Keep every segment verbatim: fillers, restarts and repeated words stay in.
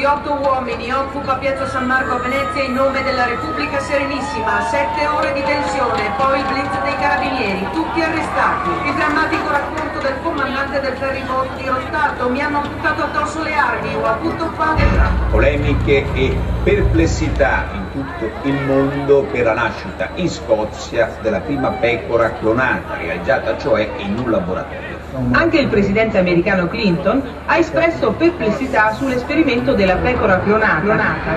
otto uomini, occupa Piazza San Marco a Venezia in nome della Repubblica Serenissima. Sette ore di tensione, poi il blitz dei carabinieri, tutti arrestati. Il drammatico racconto del comandante del ferryboat dirottato: mi hanno buttato addosso le armi, ho avuto paura. Polemiche e perplessità in tutto il mondo per la nascita in Scozia della prima pecora clonata, realizzata cioè in un laboratorio. Anche il presidente americano Clinton ha espresso perplessità sull'esperimento della pecora clonata.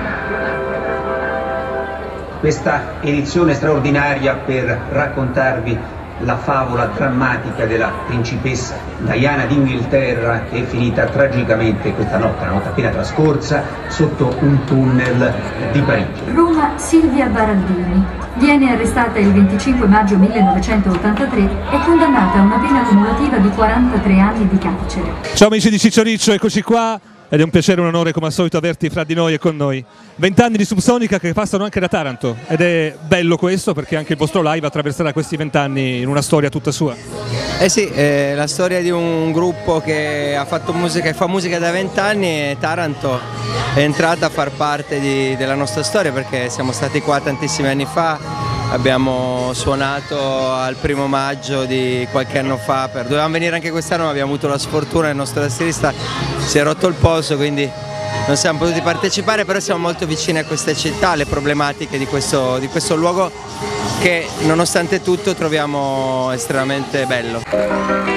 Questa edizione straordinaria per raccontarvi la favola drammatica della principessa Diana d'Inghilterra, che è finita tragicamente questa notte, la notte appena trascorsa, sotto un tunnel di Parigi. Roma, Silvia Baraldini. Viene arrestata il venticinque maggio millenovecentottantatré e condannata a una pena cumulativa di quarantatré anni di carcere. Ciao amici di Ciccio Riccio, eccoci qua. Ed è un piacere e un onore come al solito averti fra di noi e con noi. Vent'anni di Subsonica che passano anche da Taranto, ed è bello questo perché anche il vostro live attraverserà questi vent'anni in una storia tutta sua. Eh sì, è la storia di un gruppo che ha fatto musica e fa musica da vent'anni, e Taranto è entrata a far parte di, della nostra storia perché siamo stati qua tantissimi anni fa. Abbiamo suonato al primo maggio di qualche anno fa, per... dovevamo venire anche quest'anno ma abbiamo avuto la sfortuna, il nostro tastierista si è rotto il polso, quindi non siamo potuti partecipare, però siamo molto vicini a questa città, alle problematiche di questo, di questo luogo che nonostante tutto troviamo estremamente bello.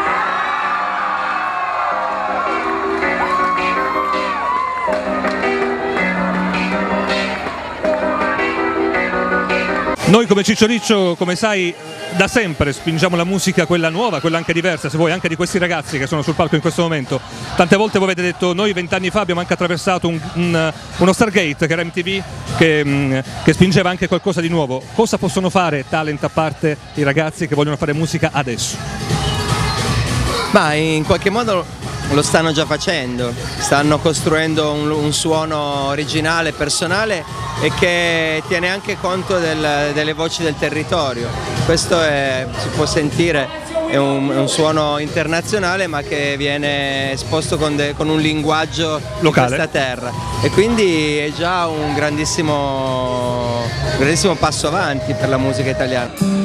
Noi come Ciccio Riccio, come sai, da sempre spingiamo la musica, quella nuova, quella anche diversa, se vuoi, anche di questi ragazzi che sono sul palco in questo momento. Tante volte voi avete detto, noi vent'anni fa abbiamo anche attraversato un, un, uno Stargate, che era M T V, che, che spingeva anche qualcosa di nuovo. Cosa possono fare, talent a parte, i ragazzi che vogliono fare musica adesso? Ma in qualche modo lo stanno già facendo, stanno costruendo un, un suono originale, personale e che tiene anche conto del, delle voci del territorio. Questo è, si può sentire, è un, è un suono internazionale ma che viene esposto con, de, con un linguaggio locale di questa terra, e quindi è già un grandissimo, un grandissimo passo avanti per la musica italiana.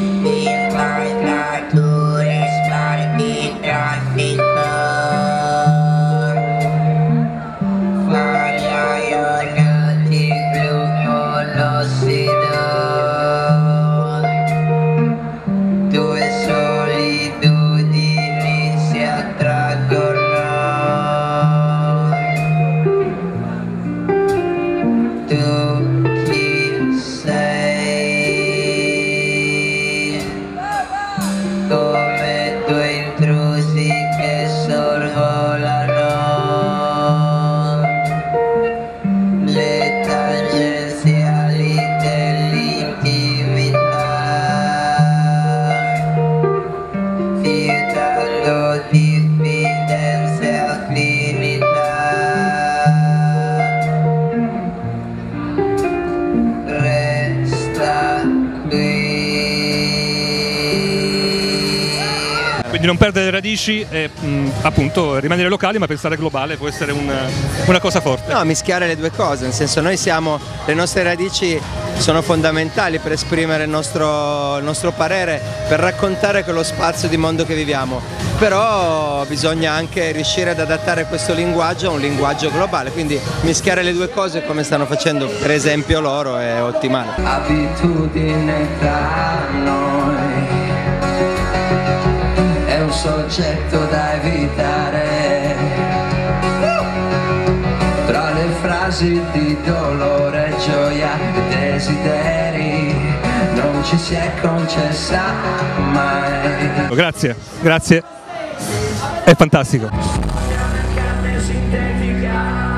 Quindi non perdere le radici e mh, appunto rimanere locali, ma pensare globale può essere un, una cosa forte. No, mischiare le due cose, nel senso noi siamo, le nostre radici sono fondamentali per esprimere il nostro, il nostro parere, per raccontare quello spazio di mondo che viviamo, però bisogna anche riuscire ad adattare questo linguaggio a un linguaggio globale, quindi mischiare le due cose come stanno facendo per esempio loro è ottimale. Abitudine tra noi è un soggetto da evitare, tra le frasi di dolore, gioia e desideri non ci si è concessa mai. Grazie, grazie, è fantastico.